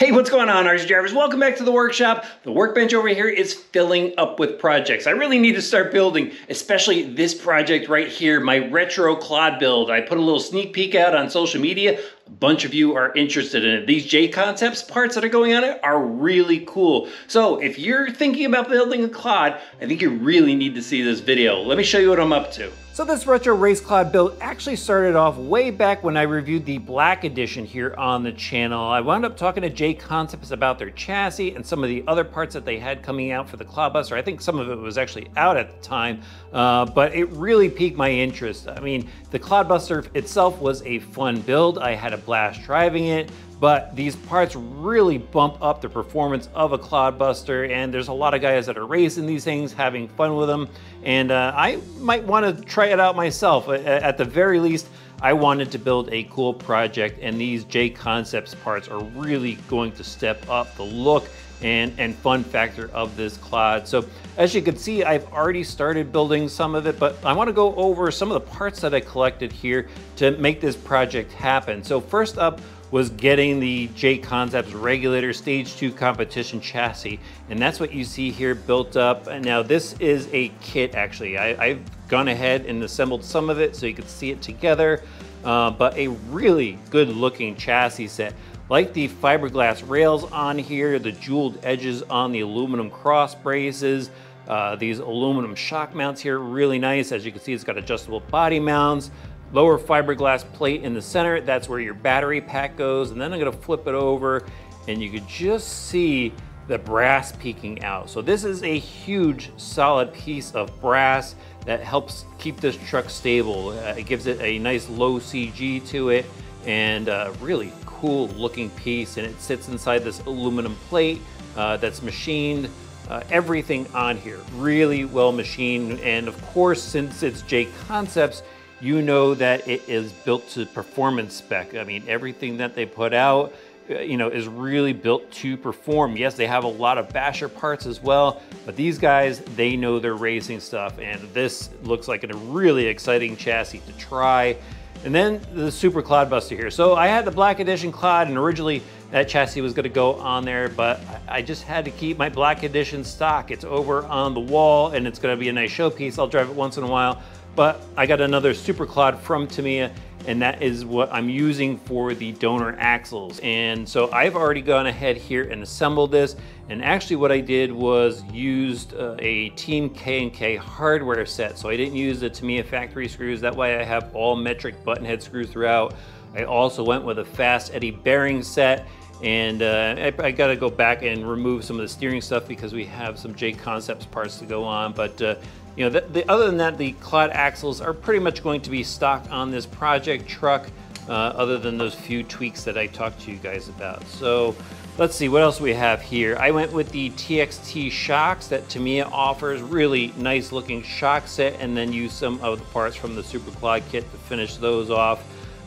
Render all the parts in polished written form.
Hey, what's going on, RC drivers? Welcome back to the workshop. The workbench over here is filling up with projects. I really need to start building, especially this project right here, my retro clod build. I put a little sneak peek out on social media. A bunch of you are interested in it. These J-Concepts parts that are going on it are really cool. So if you're thinking about building a clod, I think you really need to see this video. Let me show you what I'm up to. So this retro race clod build actually started off way back when I reviewed the black edition here on the channel. I wound up talking to J-Concepts about their chassis and some of the other parts that they had coming out for the Clodbuster. I think some of it was actually out at the time, but it really piqued my interest. I mean, the Clodbuster itself was a fun build. I had a blast driving it, but these parts really bump up the performance of a Clodbuster, and there's a lot of guys that are racing these things, having fun with them, and I might want to try it out myself. At the very least, I wanted to build a cool project, and these J-Concepts parts are really going to step up the look and fun factor of this clod. So as you can see, I've already started building some of it, but I want to go over some of the parts that I collected here to make this project happen. So first up was getting the J-Concepts Regulator Stage 2 competition chassis, and that's what you see here built up. And now this is a kit actually. I've gone ahead and assembled some of it so you can see it together, but a really good looking chassis set. Like the fiberglass rails on here, the jeweled edges on the aluminum cross braces, these aluminum shock mounts here, really nice. As you can see, it's got adjustable body mounts, lower fiberglass plate in the center. That's where your battery pack goes. And then I'm gonna flip it over and you could just see the brass peeking out. So this is a huge solid piece of brass that helps keep this truck stable. It gives it a nice low CG to it, and really cool looking piece. And it sits inside this aluminum plate that's machined. Everything on here really well machined. And of course, since it's J-Concepts, you know that it is built to performance spec. I mean, everything that they put out, is really built to perform. Yes, they have a lot of basher parts as well, but these guys, they know their racing stuff, and this looks like a really exciting chassis to try. And then the Super Clodbuster here. So I had the Black Edition Clod, and originally that chassis was gonna go on there, but I just had to keep my Black Edition stock. It's over on the wall, and it's gonna be a nice showpiece. I'll drive it once in a while. But I got another Super Clod from Tamiya, and that is what I'm using for the donor axles. And so I've already gone ahead here and assembled this. And actually what I did was used a Team K&K hardware set. So I didn't use the Tamiya factory screws. That way I have all metric button head screws throughout. I also went with a Fast Eddie bearing set. And I gotta go back and remove some of the steering stuff because we have some J-Concepts parts to go on. But other than that, the clod axles are pretty much going to be stock on this project truck, other than those few tweaks that I talked to you guys about. So let's see what else we have here. I went with the TXT shocks that Tamiya offers, really nice looking shock set, and then used some of the parts from the Super Clod kit to finish those off.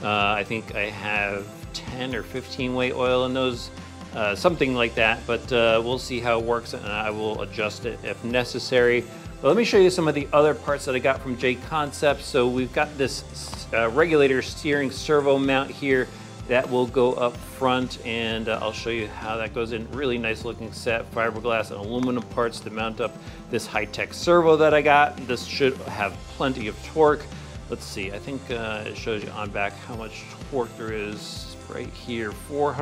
I think I have 10 or 15 weight oil in those, something like that, but we'll see how it works, and I will adjust it if necessary. But let me show you some of the other parts that I got from J-Concepts. So we've got this regulator steering servo mount here that will go up front, and I'll show you how that goes in. Really nice looking set, fiberglass and aluminum parts to mount up this high-tech servo that I got. This should have plenty of torque. Let's see, I think it shows you on back how much torque there is right here.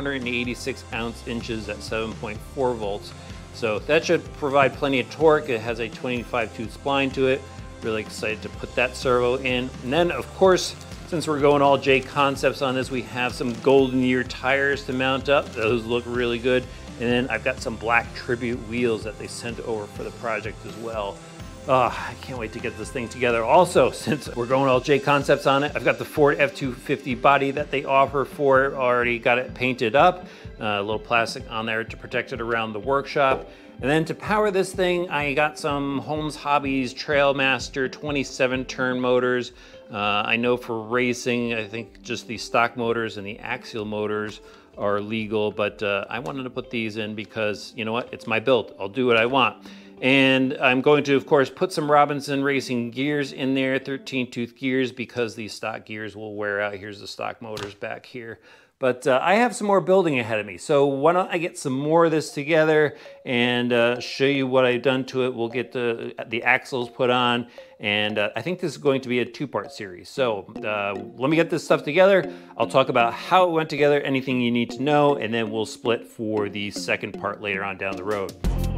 486 ounce-inches at 7.4 volts. So that should provide plenty of torque. It has a 25 tooth spline to it. Really excited to put that servo in. And then of course, since we're going all J-Concepts on this, we have some Golden Year tires to mount up. Those look really good. And then I've got some black Tribute wheels that they sent over for the project as well. Oh, I can't wait to get this thing together. Also, since we're going all J-Concepts on it, I've got the Ford F-250 body that they offer for it. Already got it painted up. A little plastic on there to protect it around the workshop. And then to power this thing, I got some Holmes Hobbies Trailmaster 27 turn motors. I know for racing, I think just the stock motors and the axial motors are legal, but I wanted to put these in because, you know what, it's my build. I'll do what I want. And I'm going to, of course, put some Robinson Racing gears in there, 13 tooth gears, because these stock gears will wear out. Here's the stock motors back here. But I have some more building ahead of me. So why don't I get some more of this together and show you what I've done to it. We'll get the axles put on. And I think this is going to be a two-part series. So let me get this stuff together. I'll talk about how it went together, anything you need to know, and then we'll split for the second part later on down the road.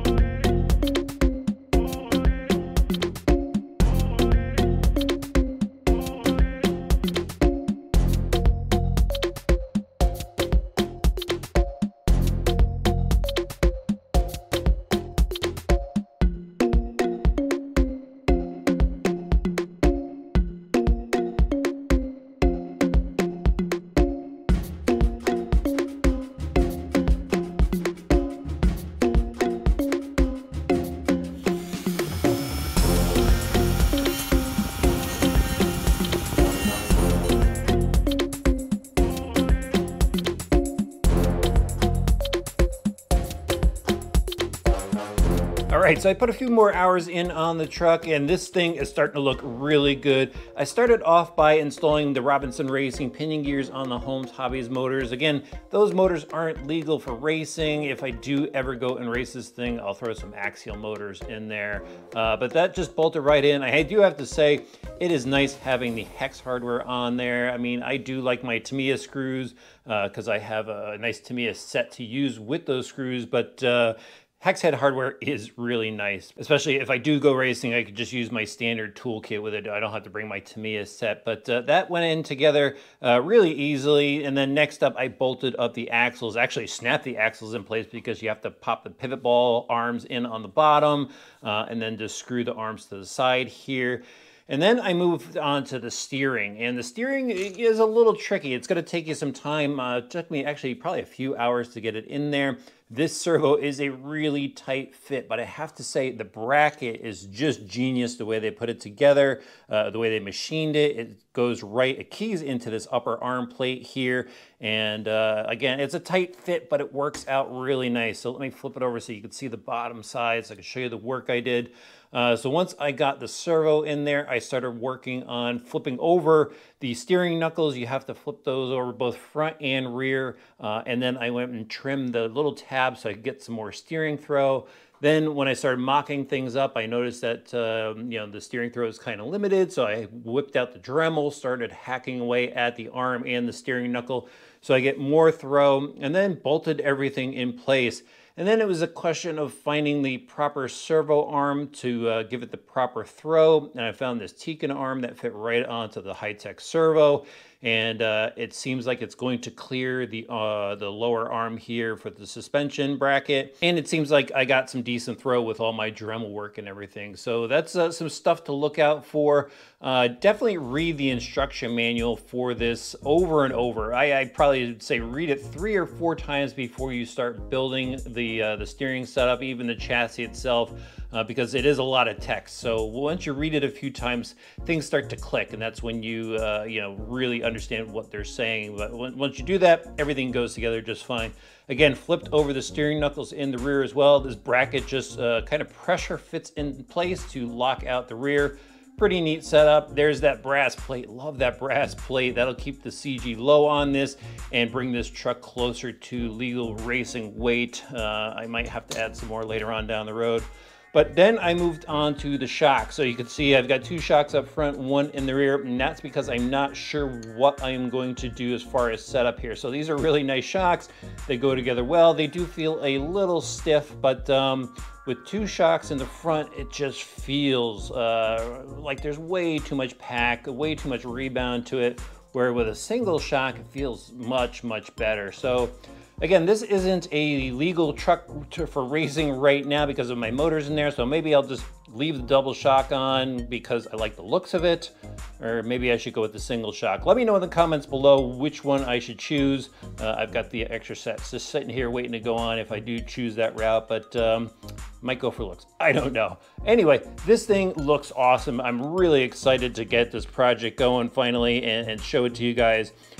All right, so I put a few more hours in on the truck and this thing is starting to look really good. I started off by installing the Robinson Racing pinion gears on the Holmes Hobbies motors. Again, those motors aren't legal for racing. If I do ever go and race this thing, I'll throw some axial motors in there. But that just bolted right in. I do have to say, it is nice having the hex hardware on there. I mean, I do like my Tamiya screws because I have a nice Tamiya set to use with those screws, but hex head hardware is really nice, especially if I do go racing. I could just use my standard toolkit with it. I don't have to bring my Tamiya set, but that went in together really easily. And then next up, I bolted up the axles, actually snapped the axles in place because you have to pop the pivot ball arms in on the bottom and then just screw the arms to the side here. And then I moved on to the steering, and the steering is a little tricky. It's gonna take you some time. It took me actually probably a few hours to get it in there. This servo is a really tight fit, but I have to say the bracket is just genius the way they put it together, the way they machined it. It goes right, it keys into this upper arm plate here. And again, it's a tight fit, but it works out really nice. So let me flip it over so you can see the bottom side so I can show you the work I did. So once I got the servo in there, I started working on flipping over the steering knuckles. You have to flip those over both front and rear. And then I went and trimmed the little tab so I could get some more steering throw. Then when I started mocking things up, I noticed that you know, the steering throw is kind of limited. So I whipped out the Dremel, started hacking away at the arm and the steering knuckle so I get more throw, and then bolted everything in place. And then it was a question of finding the proper servo arm to give it the proper throw. And I found this Tiken arm that fit right onto the Hi-Tech servo. And it seems like it's going to clear the lower arm here for the suspension bracket. And it seems like I got some decent throw with all my Dremel work and everything. So that's some stuff to look out for. Definitely read the instruction manual for this over and over. I'd probably say read it 3 or 4 times before you start building the steering setup, even the chassis itself. Because it is a lot of text. So once you read it a few times, things start to click, and that's when you you know, really understand what they're saying. But once you do that, everything goes together just fine. Again, flipped over the steering knuckles in the rear as well. This bracket just kind of pressure fits in place to lock out the rear. Pretty neat setup. There's that brass plate. Love that brass plate. That'll keep the CG low on this and bring this truck closer to legal racing weight. I might have to add some more later on down the road. But then I moved on to the shocks. So you can see I've got 2 shocks up front, 1 in the rear, and that's because I'm not sure what I am going to do as far as setup here. So these are really nice shocks. They go together well. They do feel a little stiff, but with 2 shocks in the front, it just feels like there's way too much pack, way too much rebound to it, where with a single shock, it feels much, much better. So again, this isn't a legal truck for racing right now because of my motors in there, so maybe I'll just leave the double shock on because I like the looks of it, or maybe I should go with the single shock. Let me know in the comments below which one I should choose. I've got the extra sets just sitting here waiting to go on if I do choose that route, but might go for looks. I don't know. Anyway, this thing looks awesome. I'm really excited to get this project going finally and show it to you guys.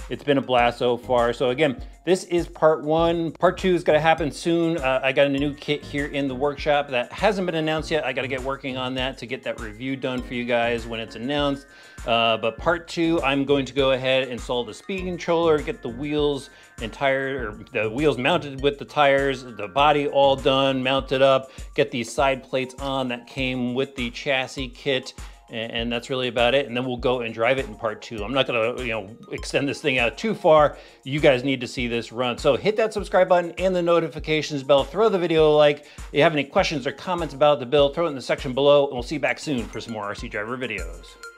It's been a blast so far. So again, this is part one. Part two is gonna happen soon. I got a new kit here in the workshop that hasn't been announced yet. I gotta get working on that to get that review done for you guys when it's announced. But part two, I'm going to go ahead and install the speed controller, get the wheels and tire, or the wheels mounted with the tires, the body all done, mounted up, get these side plates on that came with the chassis kit. And that's really about it. And then we'll go and drive it in part two. I'm not gonna, extend this thing out too far. You guys need to see this run. So hit that subscribe button and the notifications bell. Throw the video a like. If you have any questions or comments about the build, throw it in the section below. And we'll see you back soon for some more RC Driver videos.